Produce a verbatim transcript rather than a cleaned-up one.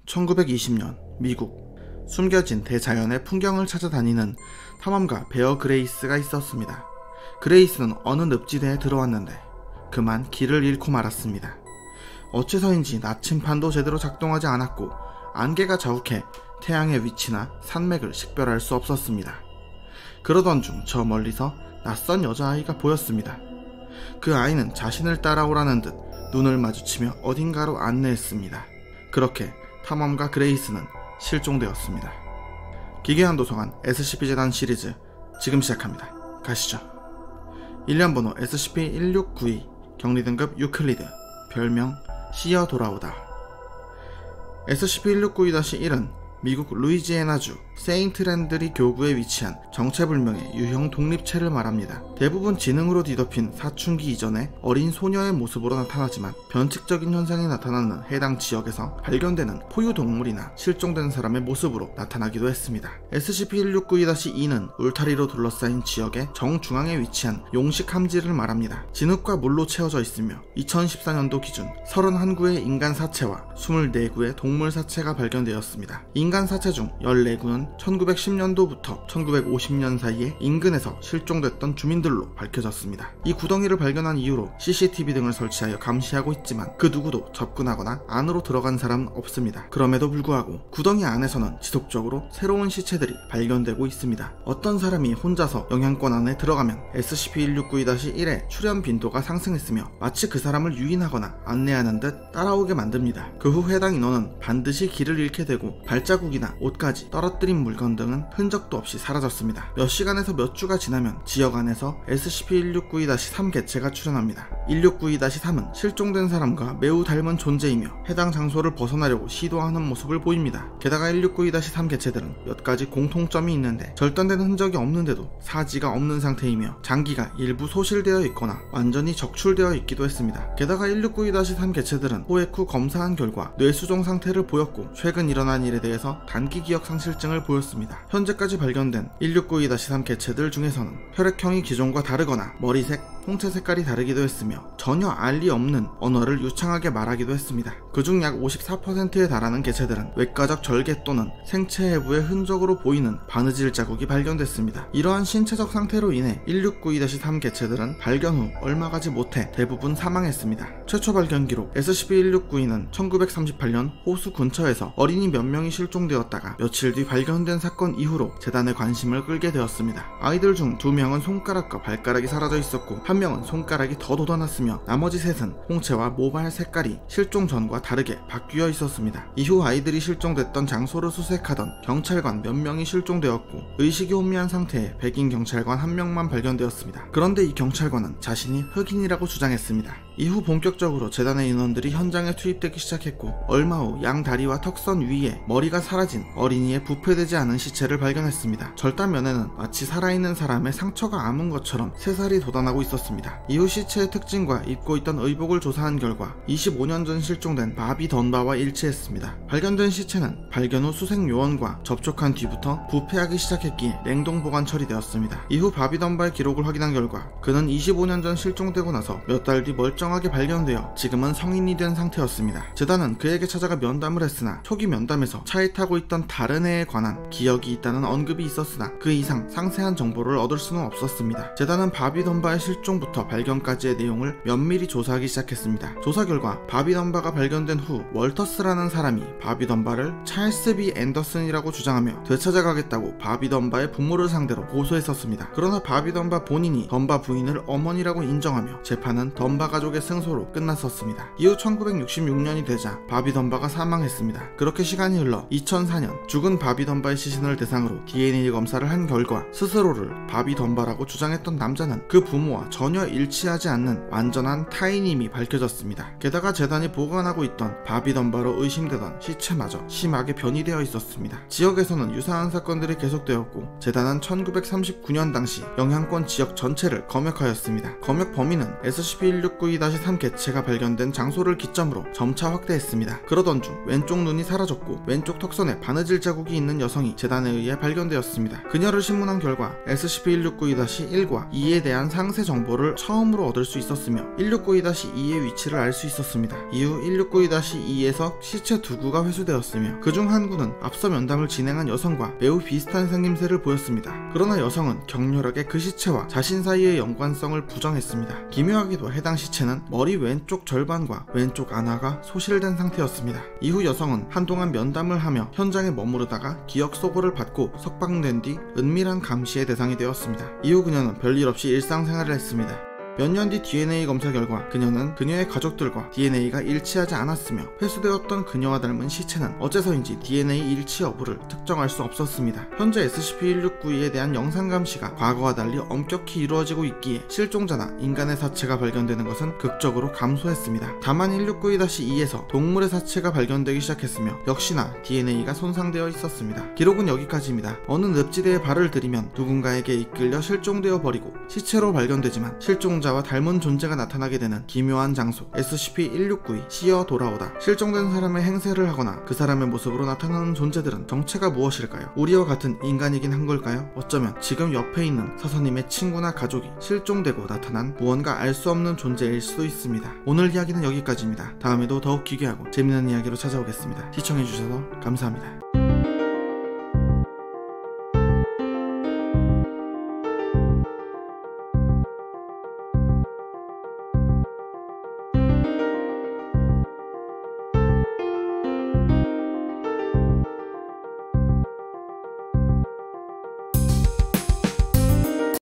천구백이십 년 미국, 숨겨진 대자연의 풍경을 찾아다니는 탐험가 베어 그레이스가 있었습니다. 그레이스는 어느 늪지대에 들어왔는데 그만 길을 잃고 말았습니다. 어째서인지 나침판도 제대로 작동하지 않았고 안개가 자욱해 태양의 위치나 산맥을 식별할 수 없었습니다. 그러던 중 저 멀리서 낯선 여자아이가 보였습니다. 그 아이는 자신을 따라오라는 듯 눈을 마주치며 어딘가로 안내했습니다. 그렇게 탐험가 그레이스는 실종되었습니다. 기괴한 도서관 에스시피 재단 시리즈 지금 시작합니다. 가시죠. 일련번호 에스시피 일육구이, 격리등급 유클리드, 별명 시어 돌아오다. 에스시피 일육구이 일은 미국 루이지애나주 세인트랜드리 교구에 위치한 정체불명의 유형 독립체를 말합니다. 대부분 지능으로 뒤덮인 사춘기 이전의 어린 소녀의 모습으로 나타나지만 변칙적인 현상이 나타나는 해당 지역에서 발견되는 포유동물이나 실종된 사람의 모습으로 나타나기도 했습니다. 에스시피 일육구이 이는 울타리로 둘러싸인 지역의 정중앙에 위치한 용식 함지를 말합니다. 진흙과 물로 채워져 있으며 이천십사 년도 기준 서른한 구의 인간 사체와 이십사 구의 동물 사체가 발견되었습니다. 인간 사체 중 열네 구는 천구백십 년도부터 천구백오십 년 사이에 인근에서 실종됐던 주민들로 밝혀졌습니다. 이 구덩이를 발견한 이후로 씨씨티비 등을 설치하여 감시하고 있지만 그 누구도 접근하거나 안으로 들어간 사람은 없습니다. 그럼에도 불구하고 구덩이 안에서는 지속적으로 새로운 시체들이 발견되고 있습니다. 어떤 사람이 혼자서 영향권 안에 들어가면 에스시피 일육구이 일의 출현 빈도가 상승했으며 마치 그 사람을 유인하거나 안내하는 듯 따라오게 만듭니다. 그 후 해당 인원은 반드시 길을 잃게 되고 발자국이나 옷까지 떨어뜨린 물건 등은 흔적도 없이 사라졌습니다. 몇 시간에서 몇 주가 지나면 지역 안에서 에스시피 일육구이 삼 개체가 출현합니다. 일육구이 삼은 실종된 사람과 매우 닮은 존재이며 해당 장소를 벗어나려고 시도하는 모습을 보입니다. 게다가 일육구이 삼 개체들은 몇 가지 공통점이 있는데 절단된 흔적이 없는데도 사지가 없는 상태이며 장기가 일부 소실되어 있거나 완전히 적출되어 있기도 했습니다. 게다가 일육구이 삼 개체들은 포획 후 검사한 결과 뇌수종 상태를 보였고 최근 일어난 일에 대해서 단기 기억 상실증을 보였습니다. 현재까지 발견된 일육구이 삼 개체들 중에서는 혈액형이 기존과 다르거나 머리색, 홍채 색깔이 다르기도 했으며 전혀 알 리 없는 언어를 유창하게 말하기도 했습니다. 그중 약 오십사 퍼센트에 달하는 개체들은 외과적 절개 또는 생체 해부의 흔적으로 보이는 바느질 자국이 발견됐습니다. 이러한 신체적 상태로 인해 일육구이 삼 개체들은 발견 후 얼마 가지 못해 대부분 사망했습니다. 최초 발견 기록 에스시피 일육구이는 천구백삼십팔 년 호수 근처에서 어린이 몇 명이 실종되었다가 며칠 뒤 발견된 사건 이후로 재단의 관심을 끌게 되었습니다. 아이들 중 두 명은 손가락과 발가락이 사라져 있었고 한 명은 손가락이 더 돋아났으며 나머지 셋은 홍채와 모발 색깔이 실종 전과 다르게 바뀌어 있었습니다. 이후 아이들이 실종됐던 장소를 수색하던 경찰관 몇 명이 실종되었고 의식이 혼미한 상태의 백인 경찰관 한 명만 발견되었습니다. 그런데 이 경찰관은 자신이 흑인이라고 주장했습니다. 이후 본격적으로 재단의 인원들이 현장에 투입되기 시작했고 얼마 후 양 다리와 턱선 위에 머리가 사라진 어린이의 부패되지 않은 시체를 발견했습니다. 절단면에는 마치 살아있는 사람의 상처가 아문 것처럼 새살이 돋아나고 있었습니다. 이후 시체의 특징과 입고 있던 의복을 조사한 결과 이십오 년 전 실종된 바비 던바와 일치했습니다. 발견된 시체는 발견 후 수색 요원과 접촉한 뒤부터 부패하기 시작했기에 냉동 보관 처리되었습니다. 이후 바비 던바의 기록을 확인한 결과 그는 이십오 년 전 실종되고 나서 몇 달 뒤 멀쩡하게 발견되어 지금은 성인이 된 상태였습니다. 재단은 그에게 찾아가 면담을 했으나 초기 면담에서 차에 타고 있던 다른 애에 관한 기억이 있다는 언급이 있었으나 그 이상 상세한 정보를 얻을 수는 없었습니다. 재단은 바비 던바의 실종부터 발견까지의 내용을 면밀히 조사하기 시작했습니다. 조사 결과 바비 던바가 발견된 후 월터스라는 사람이 바비 던바를 찰스 비 앤더슨이라고 주장하며 되찾아가겠다고 바비 던바의 부모를 상대로 고소했었습니다. 그러나 바비 던바 본인이 던바 부인을 어머니라고 인정하며 재판은 던바 가족의 승소로 끝났었습니다. 이후 천구백육십육 년이 되자 바비 던바가 사망했습니다. 그렇게 시간이 흘러 이천사 년 죽은 바비 던바의 시신을 대상으로 디엔에이 검사를 한 결과 스스로를 바비 던바라고 주장했던 남자는 그 부모와 전혀 일치하지 않는 완전한 타인임이 밝혀졌습니다. 게다가 재단이 보관하고 있던 바비 던바로 의심되던 시체마저 심하게 변이되어 있었습니다. 지역에서는 유사한 사건들이 계속되었고 재단은 천구백삼십구 년 당시 영향권 지역 전체를 검역하였습니다. 검역 범위는 에스시피 일육구이 삼 개체가 발견된 장소를 기점으로 점차 확대했습니다. 그러던 중 왼쪽 눈이 사라졌고 왼쪽 턱선에 바느질 자국이 있는 여성이 재단에 의해 발견되었습니다. 그녀를 신문한 결과 에스시피 일육구이 일과 이에 대한 상세 정보를 처음으로 얻을 수 있었으며 일육구이 이의 위치를 알 수 있었습니다. 이후 일육구이 이에서 시체 두 구가 회수되었으며 그중 한 구는 앞서 면담을 진행한 여성과 매우 비슷한 생김새를 보였습니다. 그러나 여성은 격렬하게 그 시체와 자신 사이의 연관성을 부정했습니다. 기묘하게도 해당 시체는 머리 왼쪽 절반과 왼쪽 안화가 소실된 상태였습니다. 이후 여성은 한동안 면담을 하며 현장에 머무르다가 기억 소고를 받고 석방된 뒤 은밀한 감시의 대상이 되었습니다. 이후 그녀는 별일 없이 일상생활을 했습니다. 몇 년 뒤 디엔에이 검사 결과 그녀는 그녀의 가족들과 디엔에이가 일치하지 않았으며 회수되었던 그녀와 닮은 시체는 어째서인지 디엔에이 일치 여부를 특정할 수 없었습니다. 현재 에스시피 일육구이에 대한 영상 감시가 과거와 달리 엄격히 이루어지고 있기에 실종자나 인간의 사체가 발견되는 것은 극적으로 감소했습니다. 다만 일육구이 이에서 동물의 사체가 발견되기 시작했으며 역시나 디엔에이가 손상되어 있었습니다. 기록은 여기까지입니다. 어느 늪지대에 발을 들이면 누군가에게 이끌려 실종되어 버리고 시체로 발견되지만 실종자 와 닮은 존재가 나타나게 되는 기묘한 장소 에스시피 일육구이 시어 돌아오다. 실종된 사람의 행세를 하거나 그 사람의 모습으로 나타나는 존재들은 정체가 무엇일까요? 우리와 같은 인간이긴 한 걸까요? 어쩌면 지금 옆에 있는 사서님의 친구나 가족이 실종되고 나타난 무언가 알 수 없는 존재일 수도 있습니다. 오늘 이야기는 여기까지입니다. 다음에도 더욱 기괴하고 재미있는 이야기로 찾아오겠습니다. 시청해주셔서 감사합니다.